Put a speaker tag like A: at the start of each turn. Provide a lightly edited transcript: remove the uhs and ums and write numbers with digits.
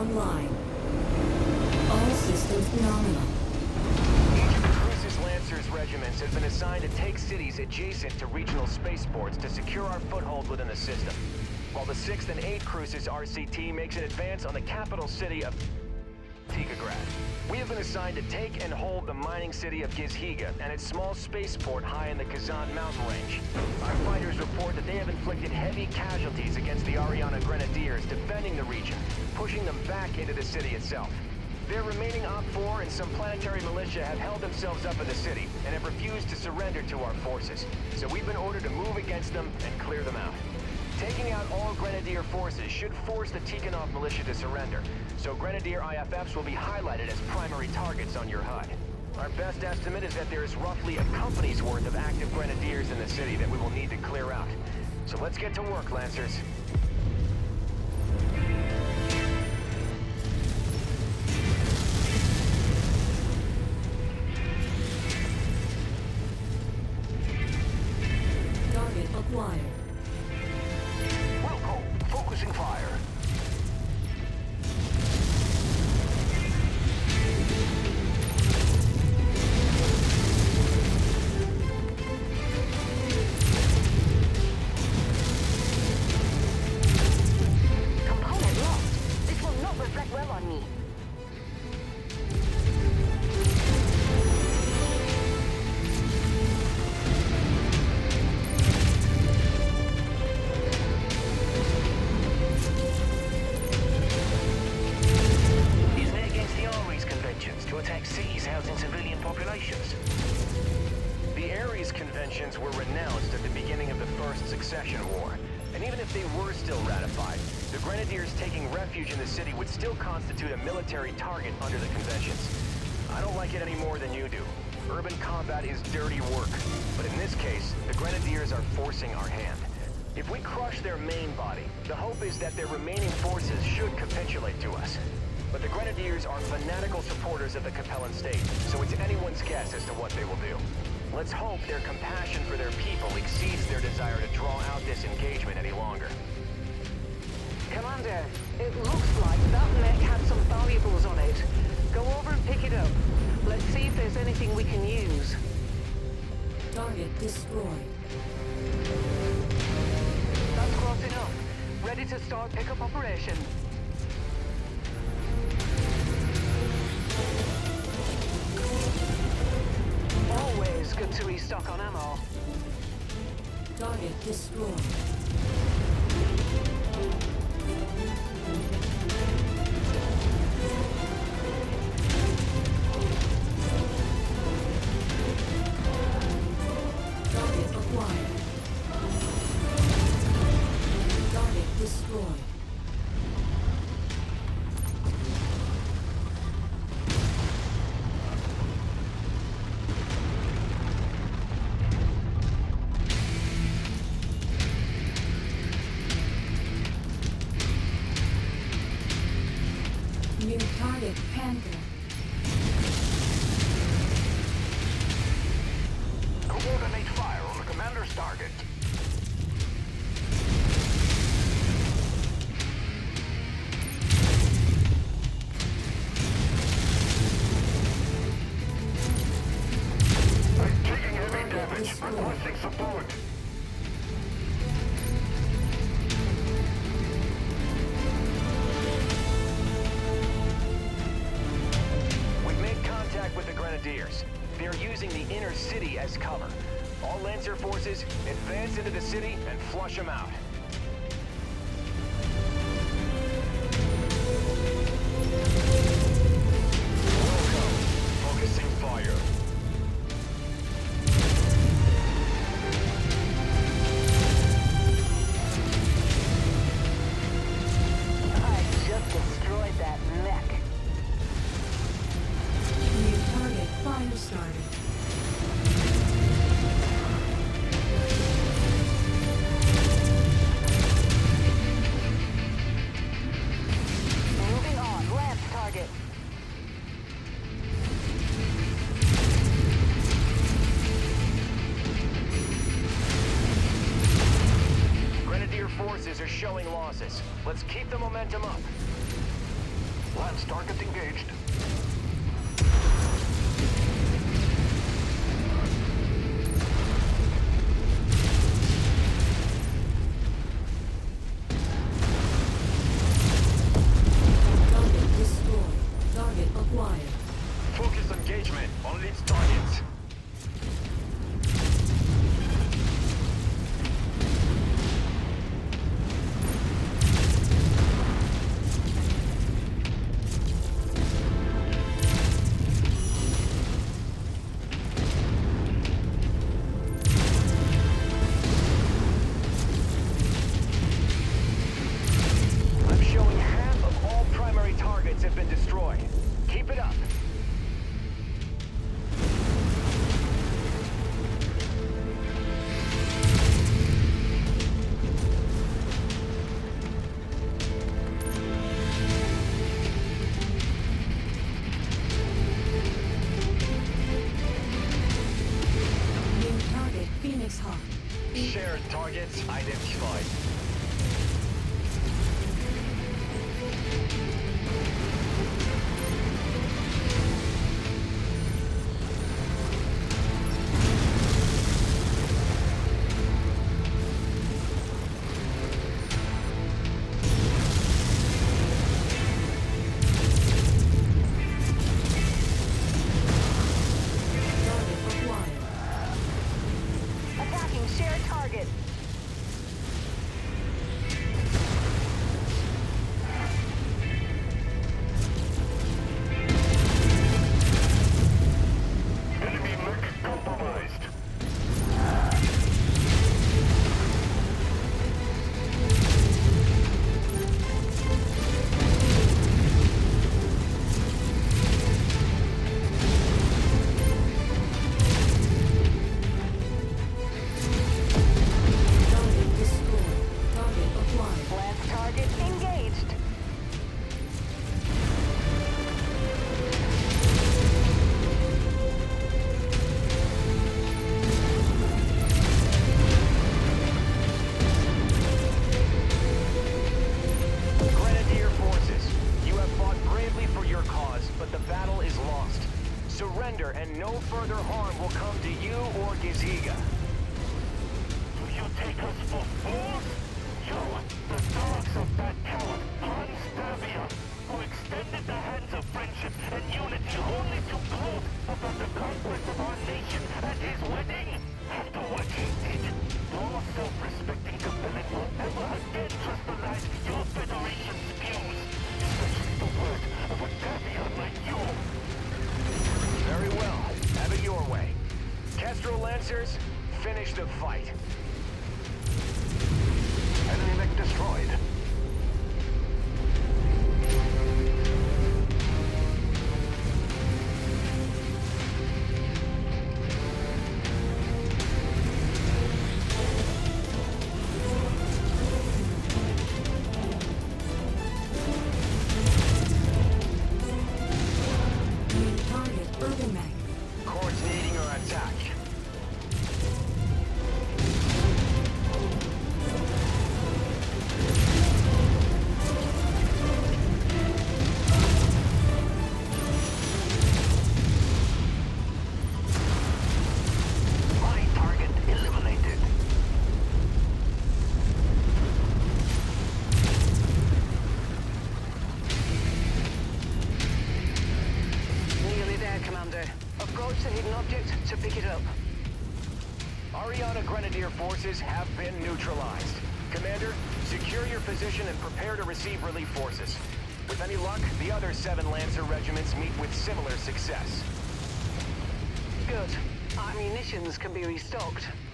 A: online. All systems nominal.
B: Each of the Crucis Lancers regiments has been assigned to take cities adjacent to regional spaceports to secure our foothold within the system. While the 6th and 8th Crucis RCT makes an advance on the capital city of Tigagrad. We have been assigned to take and hold the mining city of Gizhiga and its small spaceport high in the Kazan mountain range. Our fighters report that they have inflicted heavy casualties against the Ariana Grenadiers defending the region, pushing them back into the city itself. Their remaining OPFOR and some planetary militia have held themselves up in the city and have refused to surrender to our forces. So we've been ordered to move against them and clear them out. Taking out all Grenadier forces should force the Tikhonov militia to surrender, so Grenadier IFFs will be highlighted as primary targets on your HUD. Our best estimate is that there is roughly a company's worth of active Grenadiers in the city that we will need to clear out. So let's get to work, Lancers.
A: Target acquired.
B: Wilco, focusing fire.
C: Component lost. This will not reflect well on me.
B: Isn't it against the Ares Conventions to attack cities housing civilian populations? The Ares Conventions were renounced at the beginning of the First Succession War. And even if they were still ratified, the Grenadiers taking refuge in the city would still constitute a military target under the conventions. I don't like it any more than you do. Urban combat is dirty work. But in this case, the Grenadiers are forcing our hand. If we crush their main body, the hope is that their remaining forces should capitulate to us. But the Grenadiers are fanatical supporters of the Capellan state, so it's anyone's guess as to what they will do. Let's hope their compassion for their people exceeds their desire to draw out this engagement any longer.
D: Commander, it looks like that mech had some valuables on it. Go over and pick it up. Let's see if there's anything we can use.
A: Target destroyed.
D: That's close enough. Ready to start pickup operation. Always good to restock on ammo.
A: Target destroyed. Target acquired. Target destroyed. New target Panther.
B: Coordinate fire on the commander's target. I'm taking heavy damage. Requesting support. We've made contact with the Grenadiers. They're using the inner city as cover. All Lancer forces, advance into the city and flush them out. Wilco, focusing fire.
C: I just destroyed that mech.
A: New target fire started.
C: Moving on. Lance target.
B: Grenadier forces are showing losses. Let's keep the momentum up.
E: Lance target engaged.
A: Target destroyed. Target acquired.
B: Focus engagement on these targets. I'm showing half of all primary targets have been destroyed. Keep it up.
A: New target Phoenix Hawk.
B: Shared targets identified.
A: Target acquired.
C: Attacking shared target.
E: Enemy mech compromised.
A: Target destroyed. Target acquired.
C: Lance target engaged.
B: Grenadier forces, you have fought bravely for your cause, but the battle is lost. Surrender and no further harm will come to you or Giziga.
E: Do you take us for fools? You, the dogs of that coward, Hans Davia, who extended the hands of friendship and unity only to gloat about the conquest of our nation at his wedding. After what he did, no self-respecting villain will ever again trust the lies your Federation spews, especially the word of a Davia like you.
B: Very well. Have it your way. Kestrel Lancers, finish the fight.
E: Enemy mech destroyed.
A: New target Urban Mag.
B: Coordinating your attack.
E: My target eliminated.
D: Nearly there, Commander. Approach the hidden object to pick it up.
B: Ariana Grenadier forces have been neutralized. Commander, secure your position and prepare to receive relief forces. With any luck, the other 7 Lancer regiments meet with similar success.
D: Good. Our munitions can be restocked.